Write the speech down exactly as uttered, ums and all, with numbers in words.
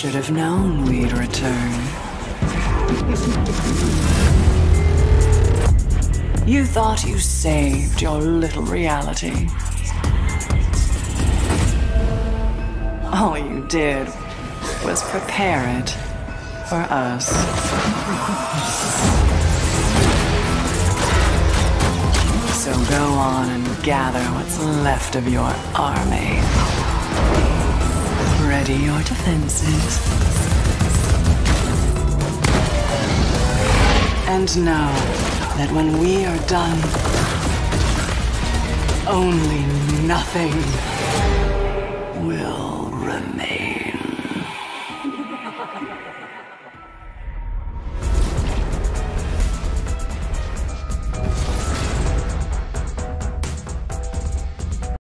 should have known we'd return. You thought you saved your little reality. All you did was prepare it for us. So go on and gather what's left of your army. Ready your defenses. And know that when we are done, only nothing